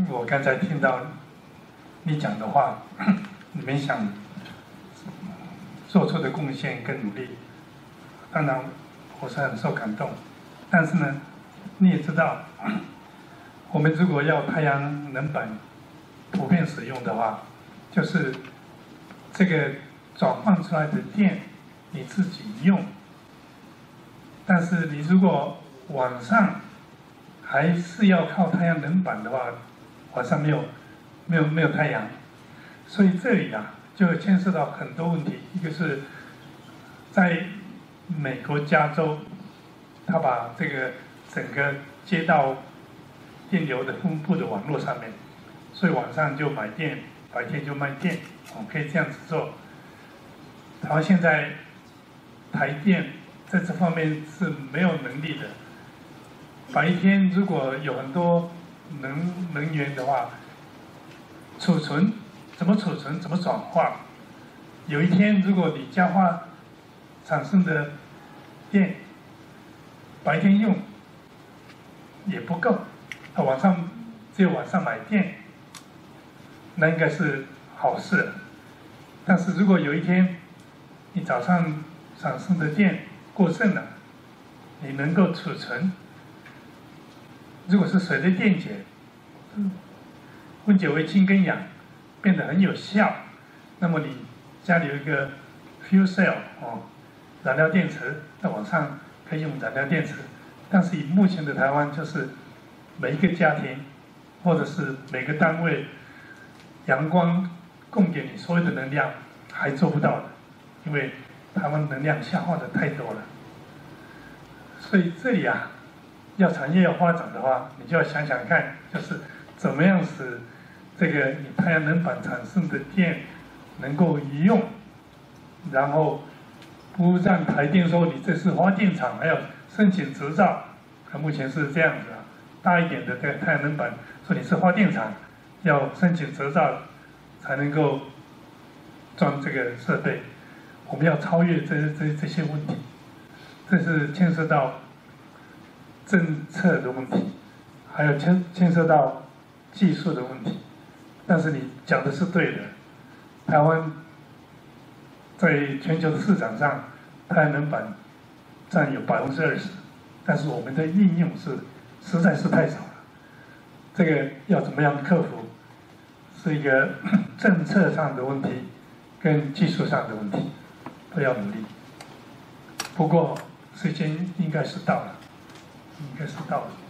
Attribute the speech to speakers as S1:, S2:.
S1: 我刚才听到你讲的话，你们想做出的贡献跟努力，当然我是很受感动。但是呢，你也知道，我们如果要太阳能板普遍使用的话，就是这个转换出来的电你自己用，但是你如果晚上还是要靠太阳能板的话，晚上没有太阳，所以这里啊就牵涉到很多问题。一个是在美国加州，他把这个整个街道电流的分布的网络上面，所以晚上就买电，白天就卖电，可以这样子做。然后现在台电在这方面是没有能力的。白天如果有很多能源的话，储存怎么储存，怎么转化？有一天如果你家化产生的电白天用也不够，晚上只有晚上买电，那应该是好事。但是如果有一天你早上产生的电过剩了，你能够储存，如果是水的电解，分解为氢跟氧，变得很有效，那么你家里有一个 fuel cell 燃料电池，在晚上可以用燃料电池。但是以目前的台湾，就是每一个家庭或者是每个单位，阳光供给你所有的能量还做不到的，因为台湾能量消耗的太多了。所以这里啊，要产业要发展的话，你就要想想看，就是怎么样使这个你太阳能板产生的电能够用，然后不让台电说你这是发电厂，还要申请执照。目前是这样子啊，大一点的这个太阳能板说你是发电厂，要申请执照才能够装这个设备。我们要超越这些问题，这是牵涉到政策的问题，还有牵涉到技术的问题。但是你讲的是对的，台湾在全球的市场上，太阳能板占有20%，但是我们的应用实在是太少了。这个要怎么样克服，是一个政策上的问题，跟技术上的问题，都要努力。不过时间应该是到了，应该是到了。